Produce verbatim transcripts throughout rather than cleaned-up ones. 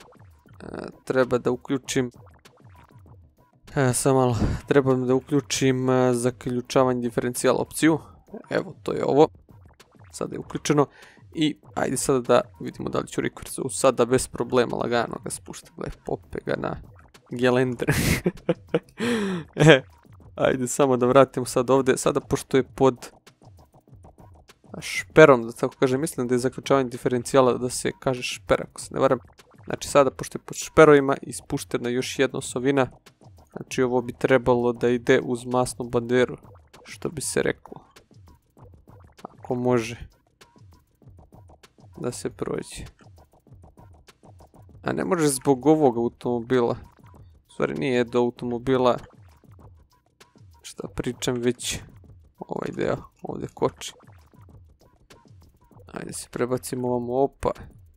treba da uključim e, samo malo, treba da uključim e, zaključavanje diferencijala opciju. Evo, to je ovo. Sada je uključeno. I ajde sada da vidimo da li ću rekverzu sada bez problema lagano ga spuštam. Gle, pope ga na gelender. E, ajde samo da vratimo sad ovdje. Sada pošto je pod šperom, da tako kažem, mislim da je zaključavanje diferencijala da se kaže šper, ako se ne varam. Znači sada pošto je pod šperovima ispuštena još jedna osovina. Znači ovo bi trebalo da ide uz masnu banderu, što bi se reklo. Ako može da se prođe. A ne može zbog ovog automobila. stvari nije do automobila. Šta pričam, već ovaj deo ovdje koči. Ajde se prebacimo ovamo, opa.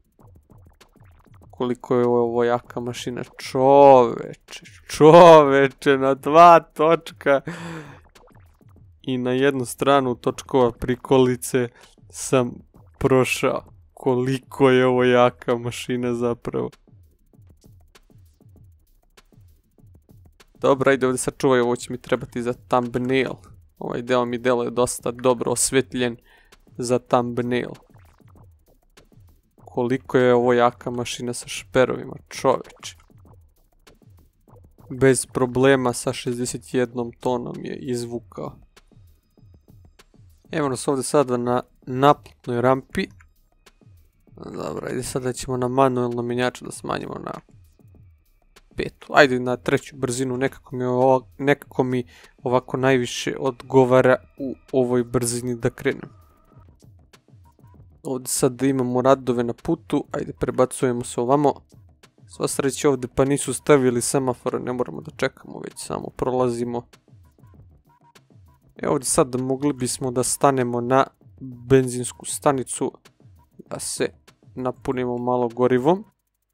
Koliko je ovo jaka mašina, čoveče, čoveče, na dva točka. I na jednu stranu točkova prikolice sam prošao. Koliko je ovo jaka mašina zapravo. Dobro, ajde ovdje sačuvaj, ovo će mi trebati za thumbnail. Ovaj deo mi deluje dosta dobro osvetljen za thumbnail. Koliko je ovo jaka mašina sa šperovima, čoveče. Bez problema sa šezdeset jednom tonom je izvukao. Evo nas ovdje sada na naplatnoj rampi. Dobro, ajde sada ćemo na manuelnom mjenjaču da smanjimo na petu. Ajde na treću brzinu, nekako mi, ovo, nekako mi ovako najviše odgovara u ovoj brzini da krenem. Ovdje sad imamo radove na putu, ajde prebacujemo se ovamo. Sva sreća ovdje pa nisu stavili semafore, ne moramo da čekamo, već samo prolazimo. E ovdje sad mogli bismo da stanemo na benzinsku stanicu, da se napunimo malo gorivom.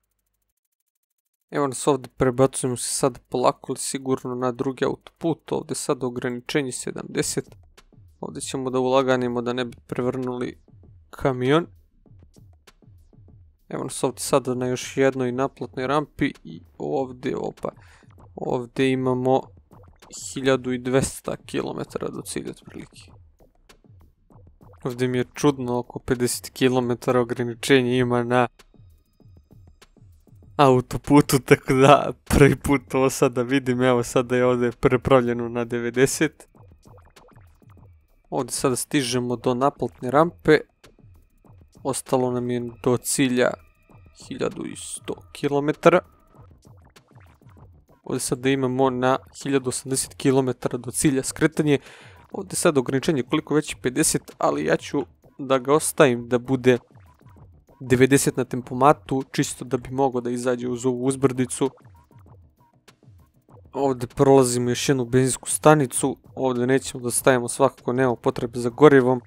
Evo nas ovdje prebacujemo se sad polako ali sigurno na drugi autoput, ovdje sad ograničenje sedamdeset. Ovdje ćemo da ulaganimo da ne bi prevrnuli kamion. Evo nas ovdje sada na još jednoj naplatnoj rampi i ovdje, opa, ovdje imamo hiljadu dvesta kilometara do cilja otprilike. Ovdje mi je čudno, oko pedeset kilometara ograničenje ima na autoputu, tako da prvi put ovo sada vidim, evo sada je ovdje prepravljeno na devedeset. Ovdje sada stižemo do naplatne rampe. Ostalo nam je do cilja hiljadu sto kilometara. Ovdje sada imamo na hiljadu osamdeset kilometara do cilja skretanje. Ovdje sad ograničenje koliko već je pedeset, ali ja ću da ga ostavim da bude devedeset na tempomatu, čisto da bi mogao da izađe uz ovu uzbrdicu. Ovdje prolazimo još jednu benzinsku stanicu, ovdje nećemo da stavimo, svakako nemamo potrebe za gorivom.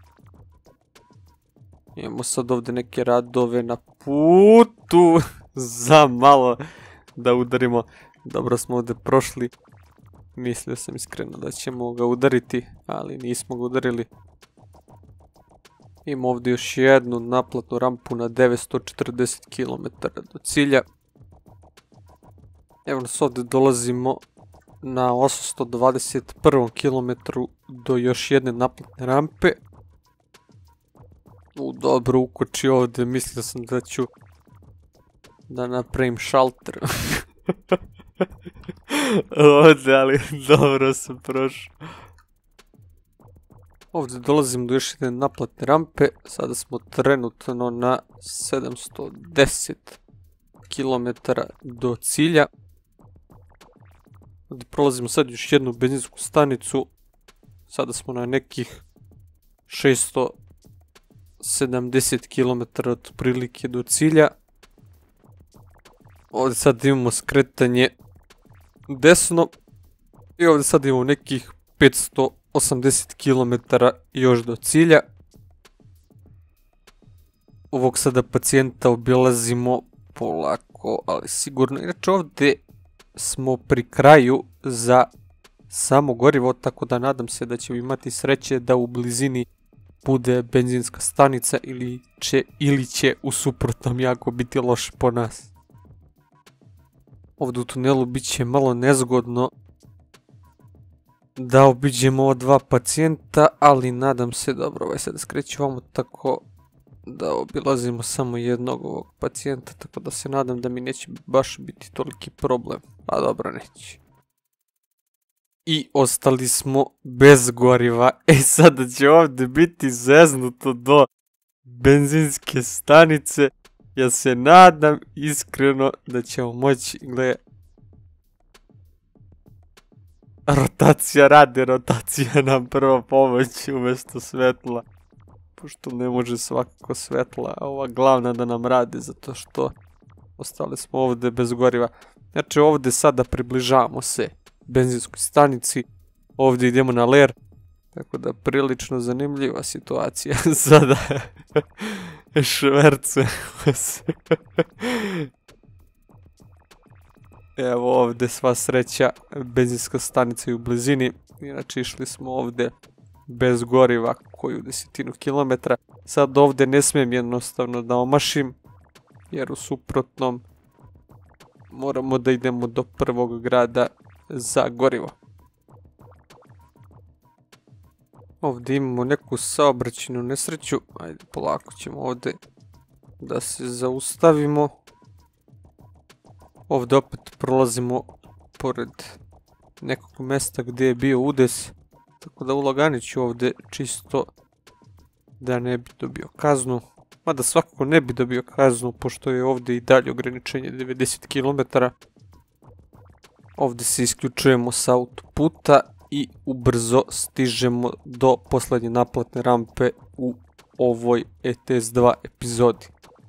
Imamo sad ovdje neke radove na putu, za malo da udarimo. Dobro smo ovdje prošli, mislio sam iskreno da ćemo ga udariti, ali nismo ga udarili. Imamo ovdje još jednu naplatnu rampu na devetsto četrdeset kilometara do cilja. Evo nas ovdje dolazimo na osamsto dvadeset prvom kilometru do još jedne naplatne rampe. U, dobro ukoči ovdje, mislio sam da ću da napravim šalter. Ovdje, ali dobro sam prošao. Ovdje dolazim do još jedne naplatne rampe, sada smo trenutno na sedamsto deset kilometara do cilja. Ovdje prolazimo sad još jednu benzinsku stanicu, sada smo na nekih šesto sedamdeset kilometara otprilike do cilja. Ovdje sad imamo skretanje desno i ovdje sad imamo nekih petsto osamdeset kilometara još do cilja. Ovog sada pacijenta obilazimo polako, ali sigurno. Inače ovdje smo pri kraju za samo gorivo, tako da nadam se da ćemo imati sreće da u blizini bude benzinska stanica ili će, ili će u suprotnom jako biti loše po nas. Ovdje u tunelu bit će malo nezgodno da obiđemo ova dva pacijenta, ali nadam se, dobro, ovaj sada skreću vamo tako da obilazimo samo jednog ovog pacijenta, tako da se nadam da mi neće baš biti toliki problem, a dobro neće. I ostali smo bez goriva, e sada će ovdje biti zeznuto do benzinske stanice, ja se nadam iskreno da ćemo moći, gle, rotacija radi, rotacija nam prvo pomoći umjesto svetla. Pošto ne može svakako svetla, a ova glavna da nam radi, zato što ostali smo ovdje bez goriva. Znači ovdje sada približavamo se benzinskoj stanici, ovdje idemo na ler, tako da prilično zanimljiva situacija sada. Šverce. Evo ovdje sva sreća, benzinska stanica je u blizini, inače išli smo ovdje bez goriva koju desetinu kilometra. Sad ovdje ne smijem jednostavno da omašim, jer u suprotnom moramo da idemo do prvog grada za gorivo. Ovdje imamo neku saobraćajnu nesreću, ajde polako ćemo ovdje da se zaustavimo. Ovdje opet prolazimo pored nekog mjesta gdje je bio udes, tako da ulaganit ću ovdje čisto da ne bi dobio kaznu. Mada svakako ne bi dobio kaznu, pošto je ovdje i dalje ograničenje devedeset kilometara. Ovdje se isključujemo sa autoputa i ubrzo stižemo do posljednje naplatne rampe u ovoj E T S dva epizodi.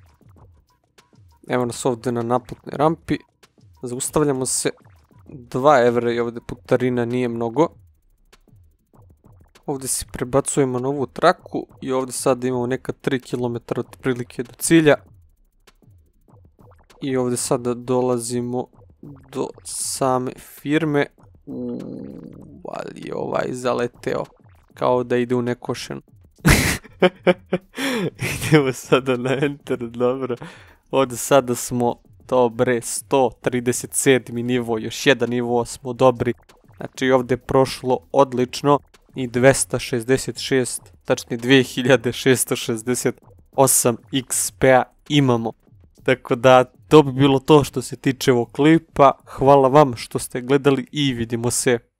Evo nas ovdje na naplatnoj rampi. Zaustavljamo se. dva evra i ovdje putarina nije mnogo. Ovdje se prebacujemo na ovu traku i ovdje sad imamo neka tri kilometra otprilike do cilja. I ovdje sada dolazimo do same firme. Uuu, ali je ovaj zaleteo kao da ide u nekošen. Idemo sada na enter, dobro. Ovdje sada smo dobre, sto trideset sedmi nivo, još jedan nivo smo dobri. Znači ovdje je prošlo odlično i dvesta šezdeset šest, tačnije dvije hiljade šessto šezdeset osam X P-a imamo. Tako da to bi bilo to što se tiče ovog klipa. Hvala vam što ste gledali i vidimo se